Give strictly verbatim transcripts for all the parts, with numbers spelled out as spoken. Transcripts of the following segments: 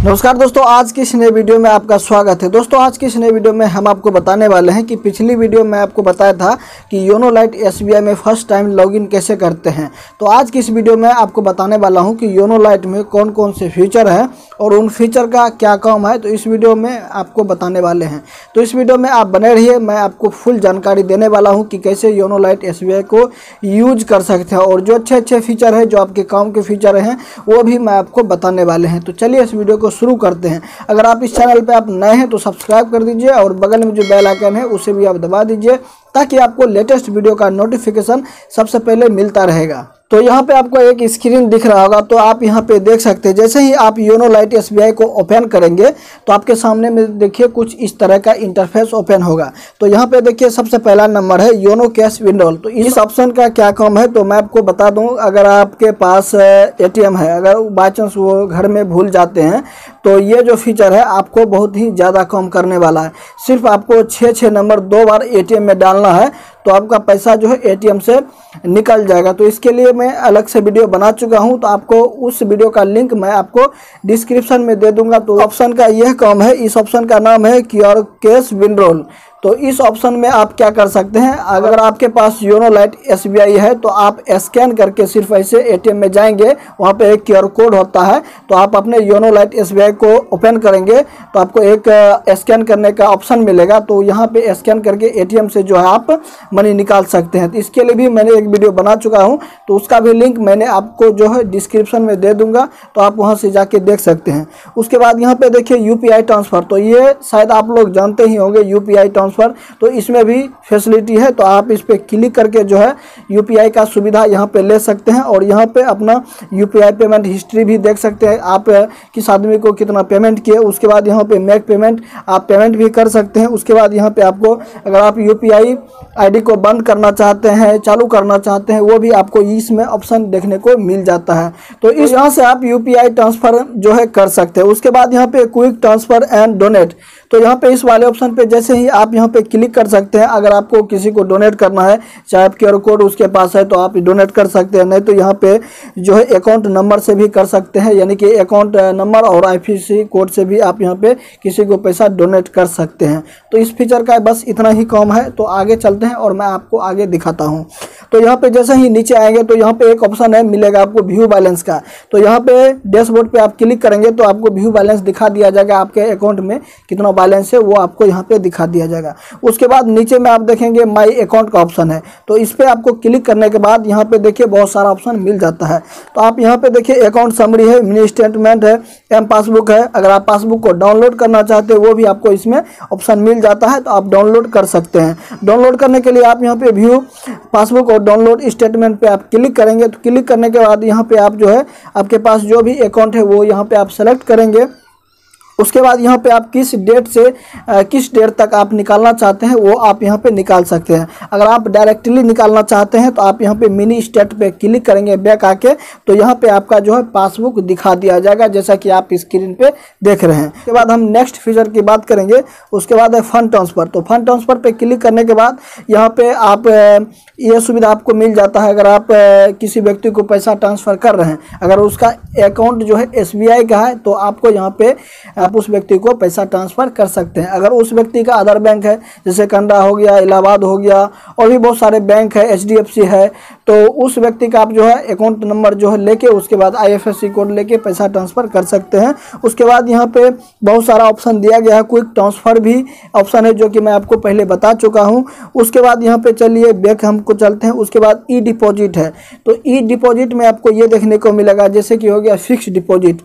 नमस्कार दोस्तों, आज की इस नए वीडियो में आपका स्वागत है। दोस्तों आज की इस नए वीडियो में हम आपको बताने वाले हैं कि पिछली वीडियो में आपको बताया था कि योनो लाइट एसबीआई में फर्स्ट टाइम लॉगिन कैसे करते हैं। तो आज की इस वीडियो में आपको बताने वाला हूं कि योनो लाइट में कौन कौन से फीचर हैं और उन फीचर का क्या काम है, तो इस वीडियो में आपको बताने वाले हैं। तो इस वीडियो में आप बने रहिए, मैं आपको फुल जानकारी देने वाला हूँ कि कैसे योनो लाइट एसबीआई को यूज कर सकते हैं और जो अच्छे अच्छे फीचर है, जो आपके काम के फीचर हैं, वो भी मैं आपको बताने वाले हैं। तो चलिए इस वीडियो को शुरू करते हैं। अगर आप इस चैनल पे आप नए हैं तो सब्सक्राइब कर दीजिए और बगल में जो बेल आइकन है उसे भी आप दबा दीजिए ताकि आपको लेटेस्ट वीडियो का नोटिफिकेशन सबसे पहले मिलता रहेगा। तो यहाँ पे आपको एक स्क्रीन दिख रहा होगा, तो आप यहाँ पे देख सकते हैं। जैसे ही आप योनो लाइट एसबीआई को ओपन करेंगे तो आपके सामने में देखिए कुछ इस तरह का इंटरफेस ओपन होगा। तो यहाँ पे देखिए सबसे पहला नंबर है योनो कैश विड्रॉल। तो इस ऑप्शन का क्या काम है तो मैं आपको बता दूं। अगर आपके पास एटीएम है, अगर बाई चांस वो घर में भूल जाते हैं तो ये जो फीचर है आपको बहुत ही ज़्यादा काम करने वाला है। सिर्फ आपको छः छः नंबर दो बार एटीएम में डालना है तो आपका पैसा जो है एटीएम से निकल जाएगा। तो इसके लिए मैं अलग से वीडियो बना चुका हूं, तो आपको उस वीडियो का लिंक मैं आपको डिस्क्रिप्शन में दे दूंगा। तो ऑप्शन का यह काम है, इस ऑप्शन का नाम है क्यूआर कैश विड्रॉल। तो इस ऑप्शन में आप क्या कर सकते हैं, अगर आपके पास योनो लाइट एसबीआई है तो आप स्कैन करके सिर्फ ऐसे एटीएम में जाएंगे, वहाँ पे एक क्यूआर कोड होता है, तो आप अपने योनो लाइट एसबीआई को ओपन करेंगे तो आपको एक स्कैन करने का ऑप्शन मिलेगा। तो यहाँ पे स्कैन करके एटीएम से जो है आप मनी निकाल सकते हैं। तो इसके लिए भी मैंने एक वीडियो बना चुका हूँ, तो उसका भी लिंक मैंने आपको जो है डिस्क्रिप्शन में दे दूंगा, तो आप वहाँ से जाके देख सकते हैं। उसके बाद यहाँ पे देखिए यूपीआई ट्रांसफ़र, तो ये शायद आप लोग जानते ही होंगे यूपीआई ट्रांसफ़र। तो इसमें भी फैसिलिटी है, तो आप इस पे क्लिक करके जो है यूपीआई का सुविधा यहाँ पे ले सकते हैं और यहाँ पे अपना यूपीआई पेमेंट हिस्ट्री भी देख सकते हैं, आप किस आदमी को कितना पेमेंट किए। उसके बाद यहाँ पे मेक पेमेंट, आप पेमेंट भी कर सकते हैं। उसके बाद यहाँ पे आपको अगर आप यूपीआई आईडी को बंद करना चाहते हैं, चालू करना चाहते हैं, वो भी आपको इसमें ऑप्शन देखने को मिल जाता है। तो इस यहाँ से आप यूपीआई ट्रांसफ़र जो है कर सकते हैं। उसके बाद यहाँ पे क्विक ट्रांसफ़र एंड डोनेट, तो यहाँ पे इस वाले ऑप्शन पे जैसे ही आप यहाँ पे क्लिक कर सकते हैं। अगर आपको किसी को डोनेट करना है, चाहे क्यूआर कोड उसके पास है तो आप डोनेट कर सकते हैं, नहीं तो यहाँ पे जो है अकाउंट नंबर से भी कर सकते हैं, यानी कि अकाउंट नंबर और आईएफएससी कोड से भी आप यहाँ पे किसी को पैसा डोनेट कर सकते हैं। तो इस फीचर का बस इतना ही काम है। तो आगे चलते हैं और मैं आपको आगे दिखाता हूँ। तो यहाँ पे जैसे ही नीचे आएंगे तो यहाँ पे एक ऑप्शन है मिलेगा आपको व्यू बैलेंस का। तो यहाँ पे डैशबोर्ड पे आप क्लिक करेंगे तो आपको व्यू बैलेंस दिखा दिया जाएगा, आपके अकाउंट में कितना बैलेंस है वो आपको यहाँ पे दिखा दिया जाएगा। उसके बाद नीचे में आप देखेंगे माई अकाउंट का ऑप्शन है, तो इस पे आपको क्लिक करने के बाद यहाँ पे देखिए बहुत सारा ऑप्शन मिल जाता है। तो आप यहाँ पे देखिए अकाउंट समरी है, मिनी स्टेटमेंट है, एम पासबुक है। अगर आप पासबुक को डाउनलोड करना चाहते हैं वो भी आपको इसमें ऑप्शन मिल जाता है, तो आप डाउनलोड कर सकते हैं। डाउनलोड करने के लिए आप यहाँ पे व्यू पासबुक और डाउनलोड स्टेटमेंट पे आप क्लिक करेंगे। तो क्लिक करने के बाद यहाँ पे आप जो है आपके पास जो भी अकाउंट है वो यहाँ पे आप सेलेक्ट करेंगे। उसके बाद यहाँ पे आप किस डेट से आ, किस डेट तक आप निकालना चाहते हैं वो आप यहाँ पे निकाल सकते हैं। अगर आप डायरेक्टली निकालना चाहते हैं तो आप यहाँ पे मिनी स्टेट पे क्लिक करेंगे बैक आके, तो यहाँ पे आपका जो है पासबुक दिखा दिया जाएगा जैसा कि आप स्क्रीन पे देख रहे हैं। उसके बाद हम नेक्स्ट फीचर की बात करेंगे। उसके बाद है फंड ट्रांसफ़र। तो फंड ट्रांसफ़र पे क्लिक करने के बाद यहाँ पे आप ये सुविधा आपको मिल जाता है, अगर आप किसी व्यक्ति को पैसा ट्रांसफ़र कर रहे हैं, अगर उसका अकाउंट जो है एसबीआई का है तो आपको यहाँ पे आप उस व्यक्ति को पैसा ट्रांसफ़र कर सकते हैं। अगर उस व्यक्ति का अदर बैंक है, जैसे कनाडा हो गया, इलाहाबाद हो गया, और भी बहुत सारे बैंक है, एचडीएफसी है, तो उस व्यक्ति का आप जो है अकाउंट नंबर जो है लेके उसके बाद आईएफएससी कोड लेके पैसा ट्रांसफ़र कर सकते हैं। उसके बाद यहाँ पे बहुत सारा ऑप्शन दिया गया है, क्विक ट्रांसफ़र भी ऑप्शन है जो कि मैं आपको पहले बता चुका हूँ। उसके बाद यहाँ पे चलिए बैक हमको चलते हैं। उसके बाद ई डिपॉजिट है, तो ई डिपॉजिट में आपको ये देखने को मिलेगा जैसे कि हो गया फिक्स डिपॉजिट।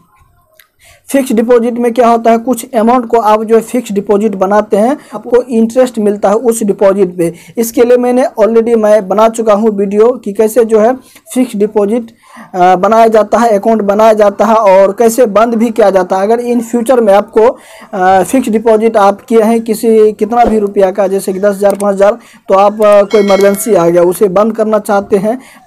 फिक्स डिपॉजिट में क्या होता है, कुछ अमाउंट को आप जो है फिक्स डिपॉजिट बनाते हैं, आपको इंटरेस्ट मिलता है उस डिपॉजिट पे। इसके लिए मैंने ऑलरेडी मैं बना चुका हूँ वीडियो कि कैसे जो है फिक्स डिपॉजिट बनाया जाता है, अकाउंट बनाया जाता है और कैसे बंद भी किया जाता है। अगर इन फ्यूचर में आपको फिक्स डिपॉजिट आप किए हैं किसी कितना भी रुपया का, जैसे कि दस हज़ार पाँच हज़ार, तो आप कोई इमरजेंसी आ गया उसे बंद करना चाहते हैं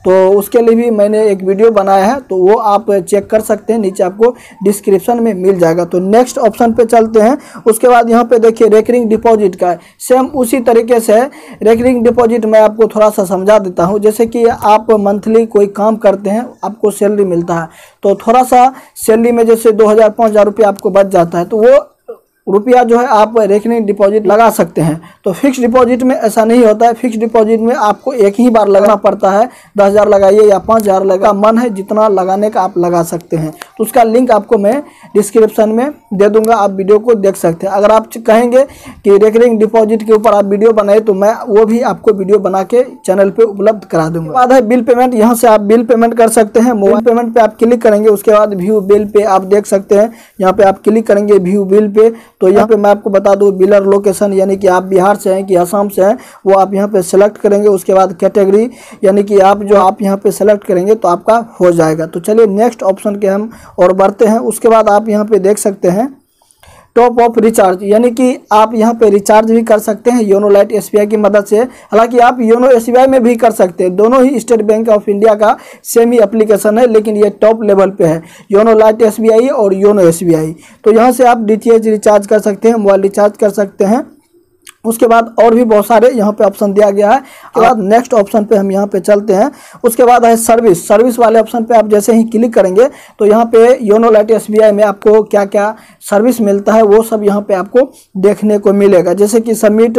तो उसके लिए भी मैंने एक वीडियो बनाया है, तो वो आप चेक कर सकते हैं, नीचे आपको डिस्क्रिप्शन में मिल जाएगा। तो नेक्स्ट ऑप्शन पे चलते हैं। उसके बाद यहाँ पे देखिए रेकरिंग डिपॉजिट का सेम उसी तरीके से रेकरिंग डिपॉजिट मैं आपको थोड़ा सा समझा देता हूँ। जैसे कि आप मंथली कोई काम करते हैं, आपको सैलरी मिलता है, तो थोड़ा सा सैलरी में जैसे दो हज़ार पाँच हज़ार रुपये आपको बच जाता है, तो वो रुपया जो है आप रेकरिंग डिपॉजिट लगा सकते हैं। तो फिक्स डिपॉजिट में ऐसा नहीं होता है। फिक्स डिपॉजिट में आपको एक ही बार लगाना पड़ता है। दस हज़ार लगाइए या पाँच हज़ार लगा, मन है जितना लगाने का आप लगा सकते हैं। तो उसका लिंक आपको मैं डिस्क्रिप्शन में दे दूंगा, आप वीडियो को देख सकते हैं। अगर आप कहेंगे कि रेकरिंग डिपॉजिट के ऊपर आप वीडियो बनाए, तो मैं वो भी आपको वीडियो बना के चैनल पर उपलब्ध करा दूंगा। बाद है बिल पेमेंट। यहाँ से आप बिल पेमेंट कर सकते हैं। मोबाइल पेमेंट पे आप क्लिक करेंगे, उसके बाद व्यू बिल पे आप देख सकते हैं। यहाँ पे आप क्लिक करेंगे व्यू बिल पे, तो यहाँ पे मैं आपको बता दूं बिलर लोकेशन, यानी कि आप बिहार से हैं कि असम से हैं, वो आप यहाँ पे सेलेक्ट करेंगे। उसके बाद कैटेगरी, यानी कि आप जो आप यहाँ पे सेलेक्ट करेंगे तो आपका हो जाएगा। तो चलिए नेक्स्ट ऑप्शन के हम और बढ़ते हैं। उसके बाद आप यहाँ पे देख सकते हैं टॉप ऑफ रिचार्ज, यानी कि आप यहाँ पे रिचार्ज भी कर सकते हैं योनो लाइट एसबीआई की मदद से। हालांकि आप योनो एसबीआई में भी कर सकते हैं, दोनों ही स्टेट बैंक ऑफ इंडिया का सेम ही एप्लीकेशन है, लेकिन ये टॉप लेवल पे है, योनो लाइट एसबीआई और योनो एसबीआई। तो यहाँ से आप डीटीएच रिचार्ज कर सकते हैं, मोबाइल रिचार्ज कर सकते हैं। उसके बाद और भी बहुत सारे यहाँ पे ऑप्शन दिया गया है। उसके बाद नेक्स्ट ऑप्शन पे हम यहाँ पे चलते हैं। उसके बाद है सर्विस। सर्विस वाले ऑप्शन पे आप जैसे ही क्लिक करेंगे, तो यहाँ पे योनो लाइट एसबीआई में आपको क्या क्या सर्विस मिलता है वो सब यहाँ पे आपको देखने को मिलेगा। जैसे कि submit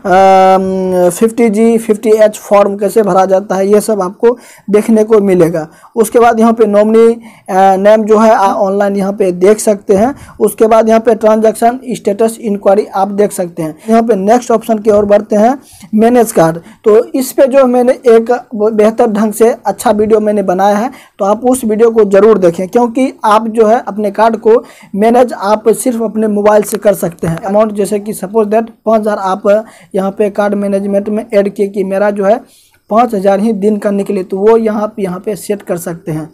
fifty G fifty H form कैसे भरा जाता है, ये सब आपको देखने को मिलेगा। उसके बाद यहाँ पे नॉमिनी नेम जो है ऑनलाइन यहाँ पे देख सकते हैं। उसके बाद यहाँ पे ट्रांजैक्शन स्टेटस इंक्वायरी आप देख सकते हैं। यहाँ पे नेक्स्ट ऑप्शन की ओर बढ़ते हैं, मैनेज कार्ड। तो इस पे जो मैंने एक बेहतर ढंग से अच्छा वीडियो मैंने बनाया है, तो आप उस वीडियो को जरूर देखें, क्योंकि आप जो है अपने कार्ड को मैनेज आप सिर्फ अपने मोबाइल से कर सकते हैं। अमाउंट जैसे कि सपोज दैट पाँच हज़ार आप यहाँ पे कार्ड मैनेजमेंट में ऐड किए कि मेरा जो है पाँच हज़ार ही दिन का निकले, तो वो यहाँ पे यहाँ पे सेट कर सकते हैं।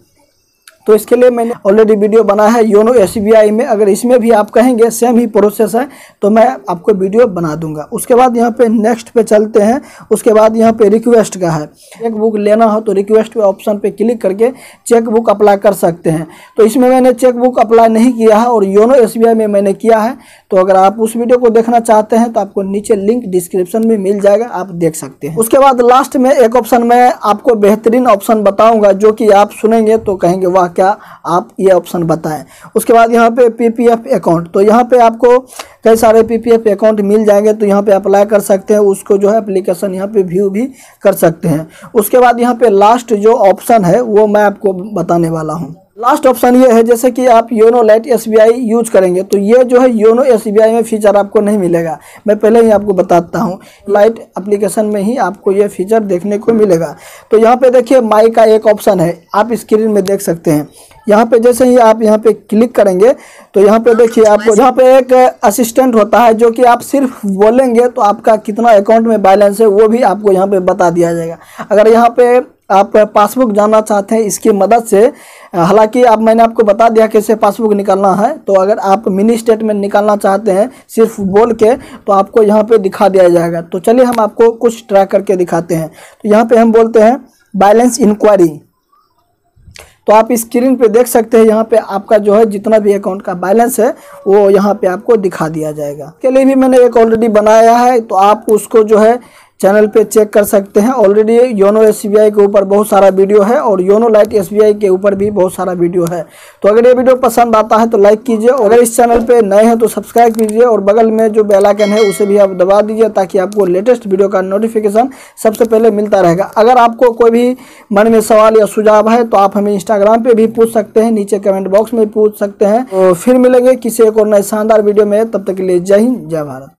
तो इसके लिए मैंने ऑलरेडी वीडियो बना है योनो एसबीआई में। अगर इसमें भी आप कहेंगे सेम ही प्रोसेस है, तो मैं आपको वीडियो बना दूंगा। उसके बाद यहाँ पे नेक्स्ट पे चलते हैं। उसके बाद यहाँ पे रिक्वेस्ट का है, चेक बुक लेना हो तो रिक्वेस्ट पे ऑप्शन पे क्लिक करके चेक बुक अप्लाई कर सकते हैं। तो इसमें मैंने चेक बुक अप्लाई नहीं किया है और योनो एसबीआई में मैंने किया है। तो अगर आप उस वीडियो को देखना चाहते हैं तो आपको नीचे लिंक डिस्क्रिप्शन में मिल जाएगा, आप देख सकते हैं। उसके बाद लास्ट में एक ऑप्शन मैं आपको बेहतरीन ऑप्शन बताऊंगा, जो कि आप सुनेंगे तो कहेंगे वाह क्या आप ये ऑप्शन बताएं। उसके बाद यहाँ पे पीपीएफ अकाउंट, तो यहाँ पे आपको कई सारे पीपीएफ अकाउंट मिल जाएंगे, तो यहाँ पे अप्लाई कर सकते हैं। उसको जो है एप्लीकेशन यहाँ पे व्यू भी कर सकते हैं। उसके बाद यहाँ पे लास्ट जो ऑप्शन है वो मैं आपको बताने वाला हूँ। लास्ट ऑप्शन ये है, जैसे कि आप योनो लाइट एसबीआई यूज करेंगे तो ये जो है योनो एसबीआई में फीचर आपको नहीं मिलेगा। मैं पहले ही आपको बताता हूँ, लाइट एप्लीकेशन में ही आपको ये फीचर देखने को मिलेगा। तो यहाँ पे देखिए माई का एक ऑप्शन है, आप स्क्रीन में देख सकते हैं। यहाँ पे जैसे ही आप यहाँ पे क्लिक करेंगे तो यहाँ पे देखिए आपको यहाँ पे एक असिस्टेंट होता है, जो कि आप सिर्फ बोलेंगे तो आपका कितना अकाउंट में बैलेंस है वो भी आपको यहाँ पे बता दिया जाएगा। अगर यहाँ पे आप पासबुक जानना चाहते हैं इसकी मदद से, हालांकि आप मैंने आपको बता दिया कैसे पासबुक निकालना है, तो अगर आप मिनी स्टेटमेंट निकालना चाहते हैं सिर्फ बोल के, तो आपको यहाँ पे दिखा दिया जाएगा। तो चलिए हम आपको कुछ ट्राई करके दिखाते हैं। तो यहाँ पे हम बोलते हैं बैलेंस इंक्वायरी, तो आप स्क्रीन पे देख सकते हैं यहाँ पे आपका जो है जितना भी अकाउंट का बैलेंस है वो यहाँ पे आपको दिखा दिया जाएगा। के लिए भी मैंने एक ऑलरेडी बनाया है, तो आप उसको जो है चैनल पे चेक कर सकते हैं। ऑलरेडी योनो एसबीआई के ऊपर बहुत सारा वीडियो है और योनो लाइट एसबीआई के ऊपर भी बहुत सारा वीडियो है। तो अगर ये वीडियो पसंद आता है तो लाइक कीजिए, और अगर इस चैनल पे नए हैं तो सब्सक्राइब कीजिए, और बगल में जो बेल आइकन है उसे भी आप दबा दीजिए, ताकि आपको लेटेस्ट वीडियो का नोटिफिकेशन सबसे पहले मिलता रहेगा। अगर आपको कोई भी मन में सवाल या सुझाव है तो आप हमें इंस्टाग्राम पे भी पूछ सकते हैं, नीचे कमेंट बॉक्स में पूछ सकते हैं। तो फिर मिलेंगे किसी एक और नए शानदार वीडियो में, तब तक के लिए जय हिंद जय भारत।